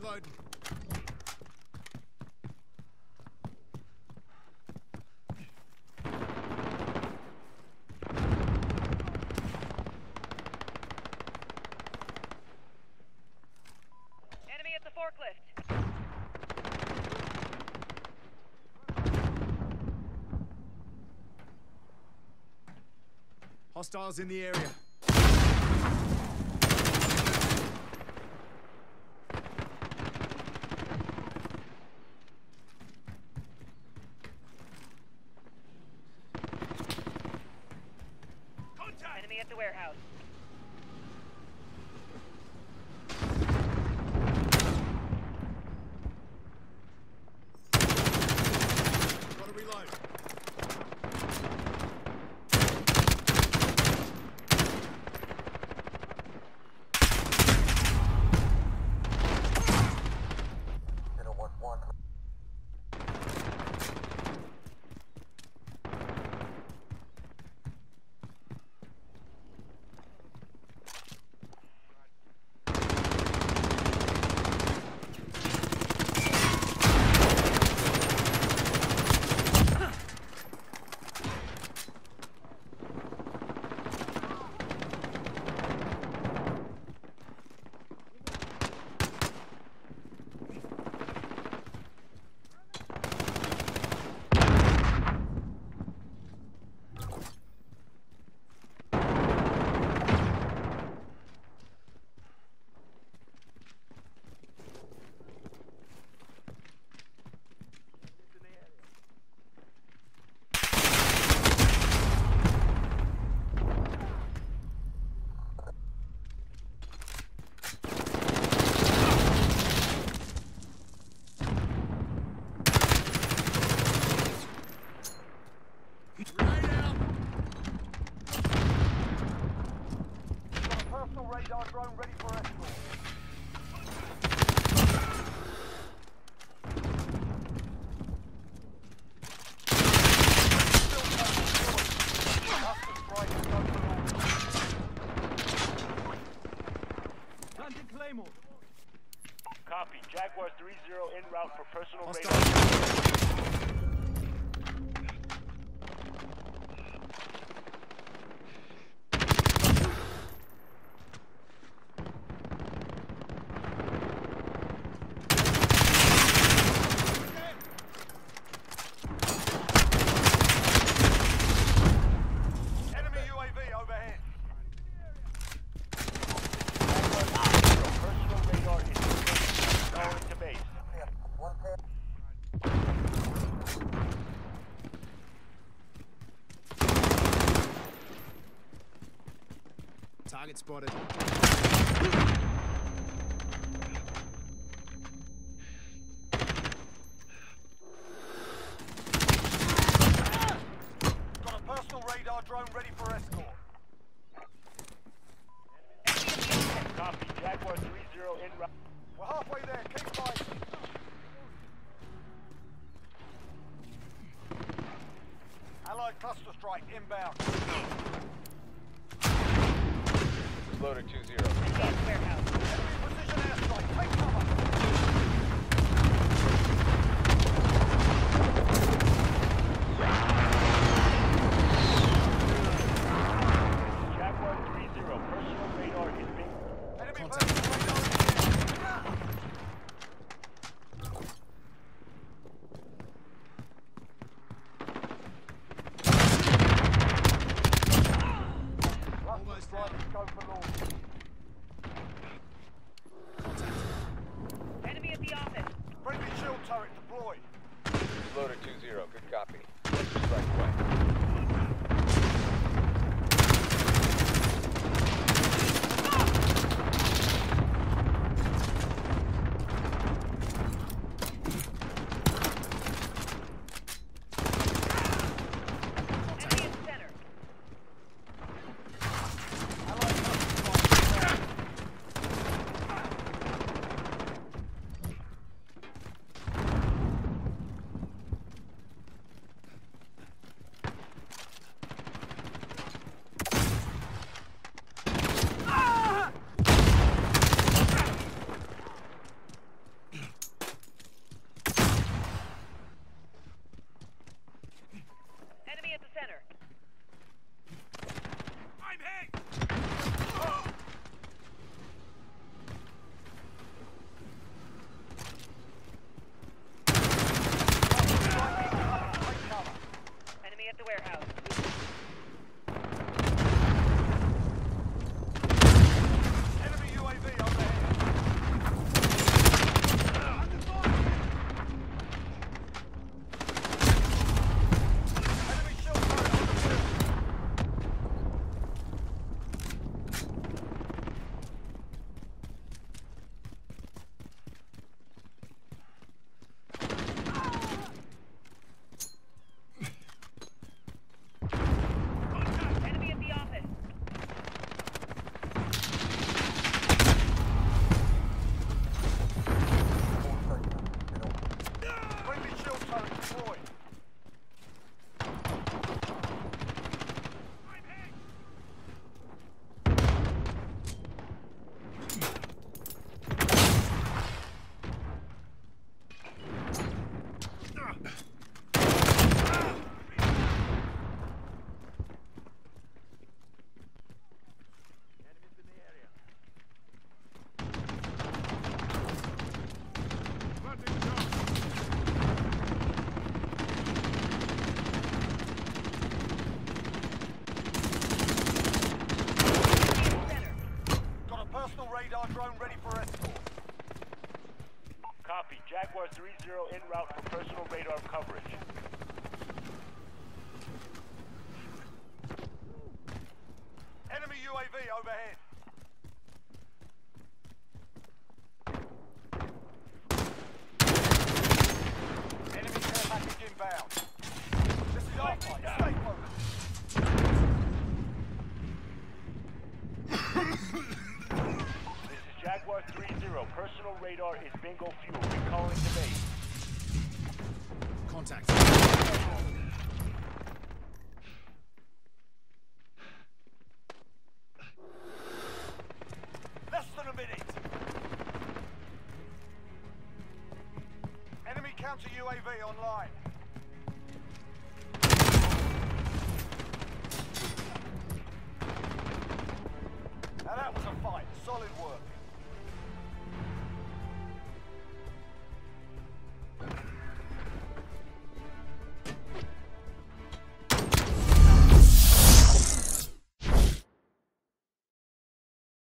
Reloading. Enemy at the forklift. Hostiles in the area. Enemy at the warehouse. Gotta reload. Radar drone ready for escort. Planting Claymore. Copy. Jaguar 3-0 en route for personal radar. Target spotted. Got a personal radar drone ready for escort. Copy. Jaguar 3-0 en route. We're halfway there. Keep fighting. Allied cluster strike inbound. Loader 2-0. Warehouse. Enemy precision airstrike. Take cover. Jaguar 3-0. Personal radar is being... Enemy Contact. personal radar in Almost Cluster strike. Go for launch. deployed. Planting shot. Center. Got a personal radar drone ready for escort. Copy. Jaguar 3-0 en route for personal radar coverage. Enemy UAV overhead. Enemy care package inbound. This is our fight. Stay focused. This is Jaguar 3-0. Personal radar is bingo fuel. Recalling the base. Contact. Less than a minute. Enemy counter UAV online.